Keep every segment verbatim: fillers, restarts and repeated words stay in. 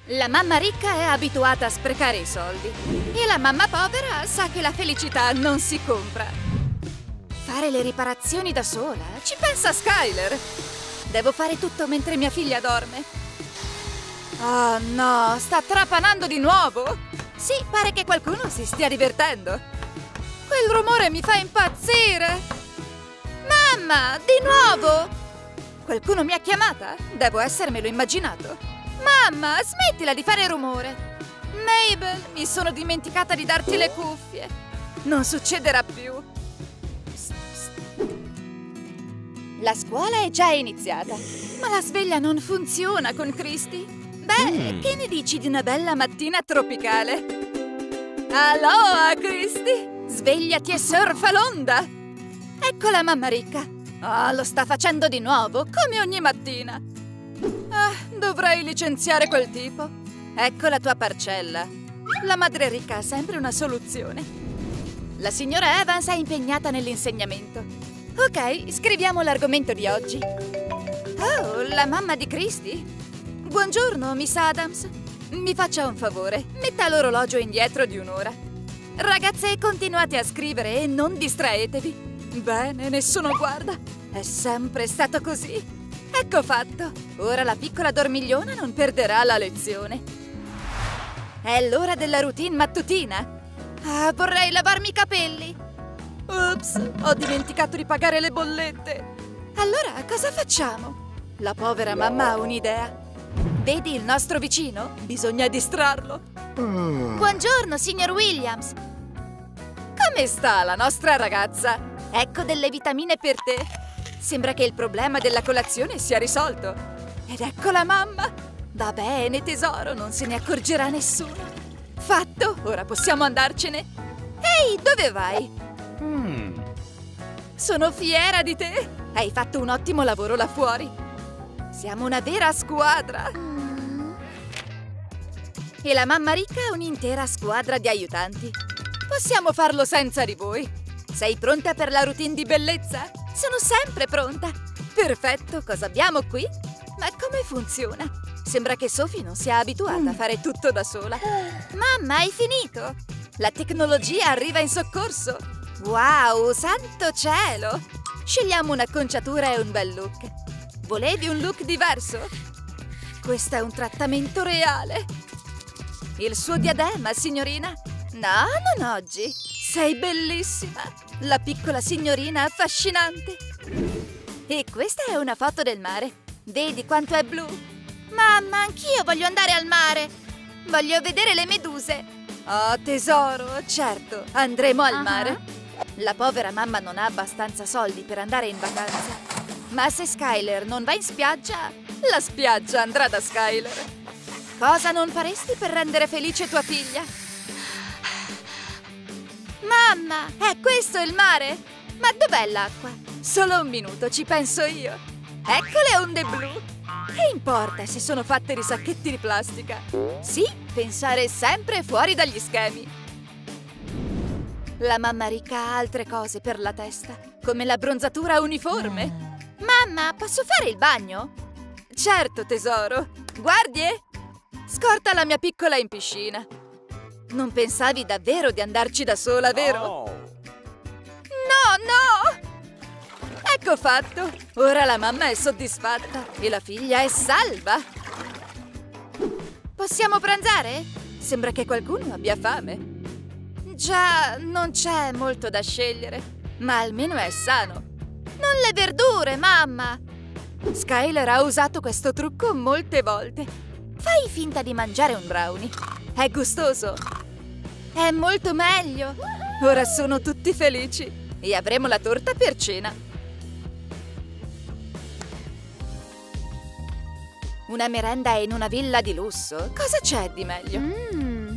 La mamma ricca è abituata a sprecare i soldi e la mamma povera sa che la felicità non si compra. Fare le riparazioni da sola? Ci pensa Skyler! Devo fare tutto mentre mia figlia dorme. Oh no, sta trapanando di nuovo! Sì, pare che qualcuno si stia divertendo. Quel rumore mi fa impazzire! Mamma, di nuovo! Qualcuno mi ha chiamata? Devo essermelo immaginato. Mamma, smettila di fare rumore! Mabel, mi sono dimenticata di darti le cuffie. Non succederà più. Psst, psst. La scuola è già iniziata, ma la sveglia non funziona con Christy. Beh, mm. che ne dici di una bella mattina tropicale? Aloha, Christy! Svegliati e surfa l'onda! Ecco la mamma ricca. Oh, lo sta facendo di nuovo, come ogni mattina. Ah, dovrei licenziare quel tipo. Ecco la tua parcella. La madre ricca ha sempre una soluzione. La signora Evans è impegnata nell'insegnamento. Ok, scriviamo l'argomento di oggi. Oh, la mamma di Christy? Buongiorno, Miss Adams. Mi faccia un favore, metta l'orologio indietro di un'ora. Ragazze, continuate a scrivere e non distraetevi. Bene, nessuno guarda. È sempre stato così. Ecco fatto. Ora la piccola dormigliona non perderà la lezione. È l'ora della routine mattutina. Ah, vorrei lavarmi i capelli. Ops, ho dimenticato di pagare le bollette. Allora, cosa facciamo? La povera mamma ha un'idea. Vedi il nostro vicino? Bisogna distrarlo. Mm. Buongiorno, signor Williams. Come sta la nostra ragazza? Ecco delle vitamine per te. Sembra che il problema della colazione sia risolto. Ed ecco la mamma. Va bene, tesoro, non se ne accorgerà nessuno. Fatto, ora possiamo andarcene. Ehi, dove vai? Mm. Sono fiera di te. Hai fatto un ottimo lavoro là fuori. Siamo una vera squadra. Mm. E la mamma ricca ha un'intera squadra di aiutanti. Possiamo farlo senza di voi. Sei pronta per la routine di bellezza? Sono sempre pronta! Perfetto, cosa abbiamo qui? Ma come funziona? Sembra che Sophie non sia abituata a fare tutto da sola. Mamma, hai finito? La tecnologia arriva in soccorso! Wow, santo cielo! Scegliamo un'acconciatura e un bel look. Volevi un look diverso? Questo è un trattamento reale! Il suo diadema, signorina? No, non oggi! Sei bellissima! La piccola signorina affascinante! E questa è una foto del mare. Vedi quanto è blu? Mamma, anch'io voglio andare al mare! Voglio vedere le meduse! Oh, tesoro, certo, andremo al uh-huh. mare. La povera mamma non ha abbastanza soldi per andare in vacanza. Ma se Skyler non va in spiaggia, la spiaggia andrà da Skyler. Cosa non faresti per rendere felice tua figlia? Mamma, è questo il mare? Ma dov'è l'acqua? Solo un minuto, ci penso io. Ecco le onde blu. Che importa se sono fatte di sacchetti di plastica? Sì, pensare sempre fuori dagli schemi. La mamma ricca ha altre cose per la testa, come l'abbronzatura uniforme. Mamma, posso fare il bagno? Certo, tesoro. Guardie! Scorta la mia piccola in piscina. Non pensavi davvero di andarci da sola, vero? Oh. No, no! Ecco fatto! Ora la mamma è soddisfatta e la figlia è salva! Possiamo pranzare? Sembra che qualcuno abbia fame. Già, non c'è molto da scegliere, ma almeno è sano. Non le verdure, mamma! Skyler ha usato questo trucco molte volte. Fai finta di mangiare un brownie. È gustoso. È molto meglio. Ora sono tutti felici e avremo la torta per cena. Una merenda in una villa di lusso? Cosa c'è di meglio? Mm.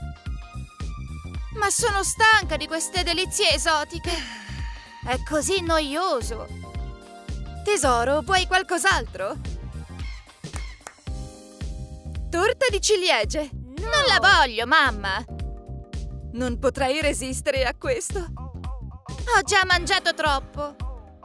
Ma sono stanca di queste delizie esotiche. È così noioso. Tesoro, vuoi qualcos'altro? Torta di ciliegie. No. Non la voglio, mamma. Non potrei resistere a questo. Ho già mangiato troppo.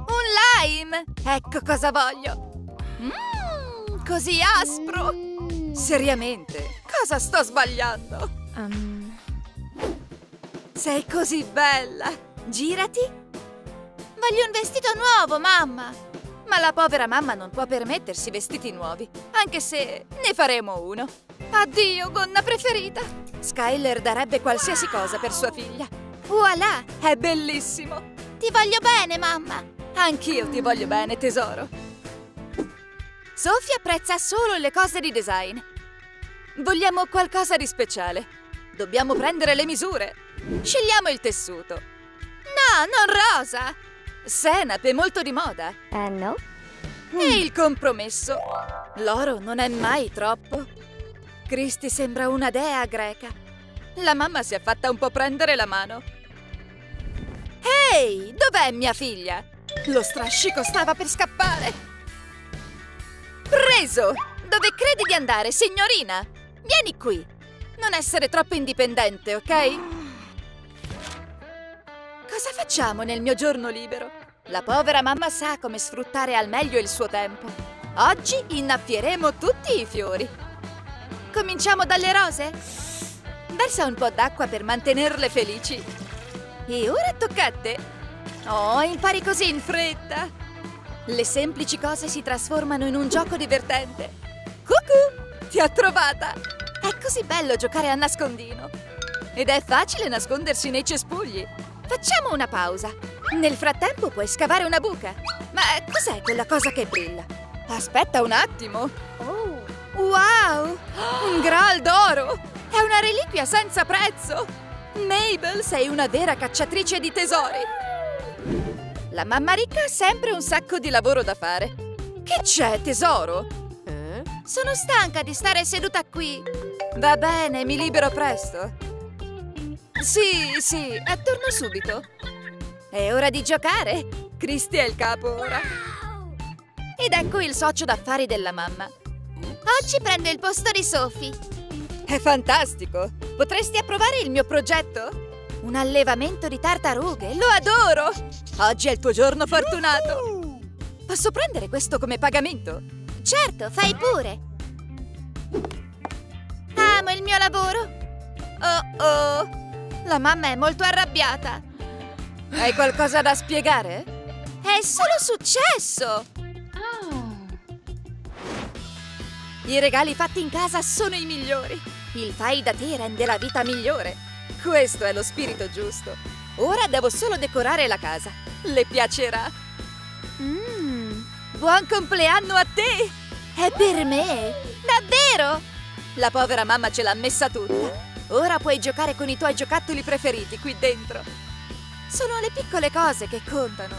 Un lime. Ecco cosa voglio. Mmm, così aspro. Seriamente, cosa sto sbagliando? Um... Sei così bella! Girati! Voglio un vestito nuovo, mamma! Ma la povera mamma non può permettersi vestiti nuovi, anche se ne faremo uno. Addio, gonna preferita! Skyler darebbe qualsiasi cosa per sua figlia. Voilà! È bellissimo! Ti voglio bene, mamma! Anch'io ti voglio bene, tesoro. Sophie apprezza solo le cose di design. Vogliamo qualcosa di speciale. Dobbiamo prendere le misure. Scegliamo il tessuto. No, non rosa! Senape, molto di moda. Uh, no. E il compromesso. L'oro non è mai troppo. Christy sembra una dea greca. La mamma si è fatta un po' prendere la mano. Ehi, dov'è mia figlia? Lo strascico stava per scappare. Preso! Dove credi di andare, signorina? Vieni qui. Non essere troppo indipendente, ok? Cosa facciamo nel mio giorno libero? La povera mamma sa come sfruttare al meglio il suo tempo. Oggi innaffieremo tutti i fiori. Cominciamo dalle rose? Versa un po' d'acqua per mantenerle felici. E ora tocca a te. Oh, impari così in fretta. Le semplici cose si trasformano in un gioco divertente. Cucù, ti ho trovata. È così bello giocare a nascondino. Ed è facile nascondersi nei cespugli. Facciamo una pausa. Nel frattempo puoi scavare una buca. Ma cos'è quella cosa che brilla? Aspetta un attimo. Oh. Wow! Un Graal d'oro! È una reliquia senza prezzo! Mabel, sei una vera cacciatrice di tesori! La mamma ricca ha sempre un sacco di lavoro da fare. Che c'è, tesoro? Eh? Sono stanca di stare seduta qui. Va bene, mi libero presto. Sì, sì, e torno subito. È ora di giocare. Christy è il capo ora. Ed ecco il socio d'affari della mamma. Oggi prendo il posto di Sophie. È fantastico! Potresti approvare il mio progetto? Un allevamento di tartarughe, lo adoro! Oggi è il tuo giorno fortunato! Posso prendere questo come pagamento? Certo, fai pure! Amo il mio lavoro! Oh oh! La mamma è molto arrabbiata! Hai qualcosa da spiegare? È solo successo! I regali fatti in casa sono i migliori! Il fai da te rende la vita migliore! Questo è lo spirito giusto! Ora devo solo decorare la casa! Le piacerà! Mmm! Buon compleanno a te! È per me! Davvero? La povera mamma ce l'ha messa tutta! Ora puoi giocare con i tuoi giocattoli preferiti qui dentro! Sono le piccole cose che contano!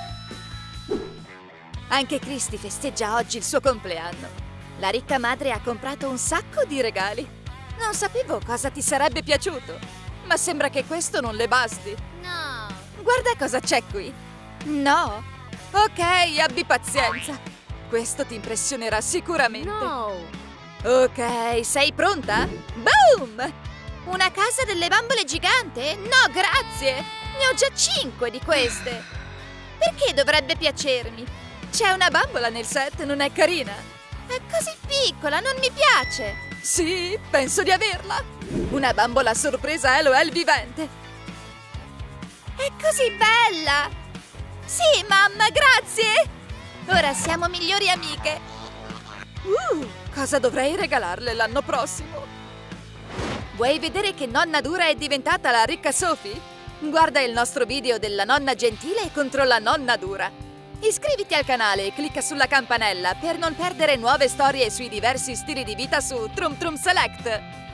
Anche Christy festeggia oggi il suo compleanno! La ricca madre ha comprato un sacco di regali! Non sapevo cosa ti sarebbe piaciuto, ma sembra che questo non le basti. No! Guarda cosa c'è qui. No? Ok, abbi pazienza. Questo ti impressionerà sicuramente. No! Ok, sei pronta? Boom! Una casa delle bambole gigante? No, grazie! Ne ho già cinque di queste. Perché dovrebbe piacermi? C'è una bambola nel set, non è carina? È così piccola, non mi piace! Sì, penso di averla! Una bambola a sorpresa L O L vivente! È così bella! Sì, mamma, grazie! Ora siamo migliori amiche! Uh, cosa dovrei regalarle l'anno prossimo? Vuoi vedere che nonna dura è diventata la ricca Sophie? Guarda il nostro video della nonna gentile contro la nonna dura! Iscriviti al canale e clicca sulla campanella per non perdere nuove storie sui diversi stili di vita su Trum Trum Select!